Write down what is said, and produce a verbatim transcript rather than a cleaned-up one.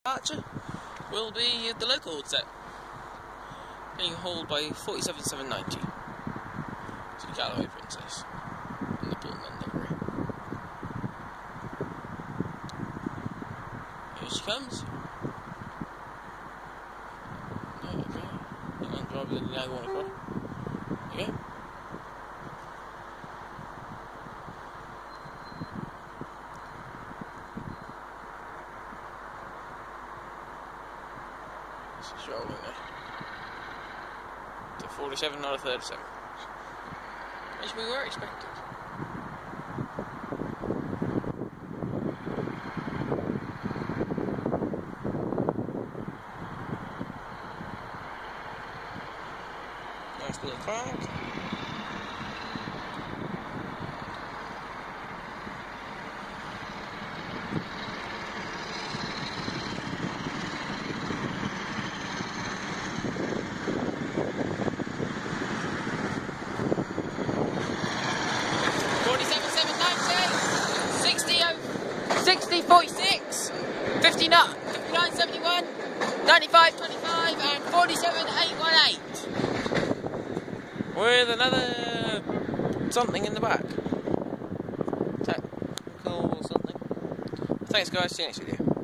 Archer will be the local set, being hauled by forty-seven seven ninety to the Galloway Princess in the Pullman livery. Here she comes. There we go. And then drive the now one across. There you go. She's rolling there. To forty-seven, not a thirty-seven. As we were expected. Nice little crack. sixty forty-six, fifty-nine seventy-one, ninety-five twenty-five and forty-seven eight eighteen. With another something in the back. Technical something. Thanks guys, see you next video.